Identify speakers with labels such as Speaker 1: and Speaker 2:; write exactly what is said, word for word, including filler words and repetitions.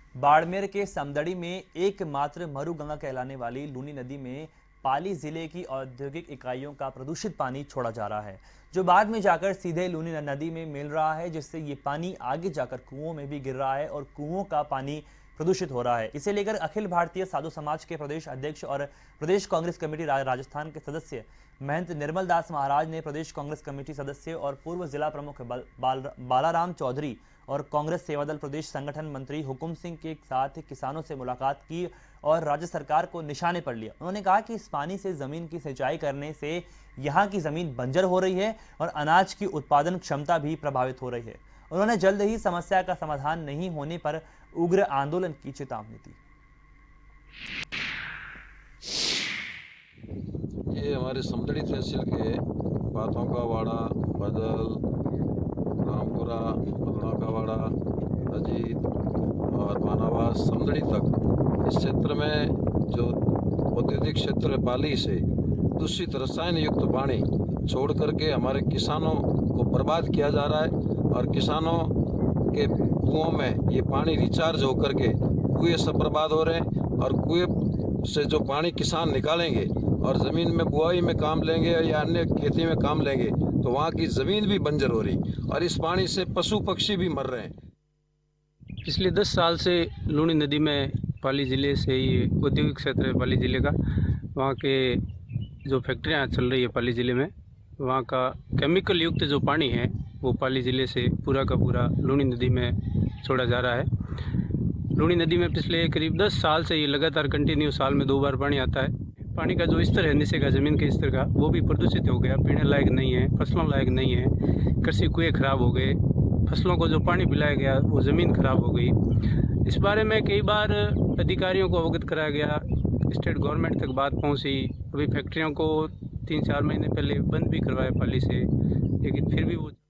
Speaker 1: बाड़मेर के समदड़ी में एकमात्र मरुगंगा कहलाने वाली लूनी नदी में पाली जिले की औद्योगिक इकाइयों का प्रदूषित पानी छोड़ा जा रहा है, जो बाद में जाकर सीधे लूनी नदी में मिल रहा है, जिससे ये पानी आगे जाकर कुओं में भी गिर रहा है और कुओं का पानी प्रदूषित हो रहा है। इसे लेकर अखिल भारतीय साधु समाज के प्रदेश अध्यक्ष और प्रदेश कांग्रेस कमेटी राजस्थान के सदस्य महंत निर्मल दास महाराज ने प्रदेश कांग्रेस कमेटी सदस्य और पूर्व जिला प्रमुख बाल, बाल, बालाराम चौधरी और कांग्रेस सेवादल प्रदेश संगठन मंत्री हुकुम सिंह के साथ किसानों से मुलाकात की और राज्य सरकार को निशाने पर लिया। उन्होंने कहा कि इस पानी से जमीन की सिंचाई करने से यहाँ की जमीन बंजर हो रही है और अनाज की उत्पादन क्षमता भी प्रभावित हो रही है। उन्होंने जल्द ही समस्या का समाधान नहीं होने पर उग्र आंदोलन की चेतावनी दी।
Speaker 2: ये हमारे समदड़ी तहसील के बातों का वाड़ा, बदल, रामपुरा, बदला का वाड़ा, अजीत और मानावास समदड़ी तक इस क्षेत्र में जो औद्योगिक क्षेत्र है पाली से दूषित रसायन युक्त पानी छोड़ करके हमारे किसानों को बर्बाद किया जा रहा है और किसानों के कुओं में ये पानी रिचार्ज होकर के कुएं सब बर्बाद हो रहे हैं और कुएं से जो पानी किसान निकालेंगे और ज़मीन में बुआई में काम लेंगे या अन्य खेती में काम लेंगे तो वहाँ की ज़मीन भी बंजर हो रही और इस पानी से पशु पक्षी भी मर रहे हैं।
Speaker 3: पिछले दस साल से लूनी नदी में पाली ज़िले से ये औद्योगिक क्षेत्र है पाली ज़िले का, वहाँ के जो फैक्ट्रियाँ चल रही है पाली ज़िले में, वहाँ का केमिकल युक्त जो पानी है वो पाली ज़िले से पूरा का पूरा लूनी नदी में छोड़ा जा रहा है। लूनी नदी में पिछले करीब दस साल से ये लगातार कंटिन्यू साल में दो बार पानी आता है। पानी का जो स्तर है नीचे का ज़मीन के स्तर का वो भी प्रदूषित हो गया, पीने लायक नहीं है, फसलों लायक नहीं है, कृषि कुएं खराब हो गए, फसलों को जो पानी पिलाया गया वो ज़मीन खराब हो गई। इस बारे में कई बार अधिकारियों को अवगत कराया गया, स्टेट गवर्नमेंट तक बात पहुंची। अभी फैक्ट्रियों को तीन चार महीने पहले बंद भी करवाया पाली से, लेकिन फिर भी वो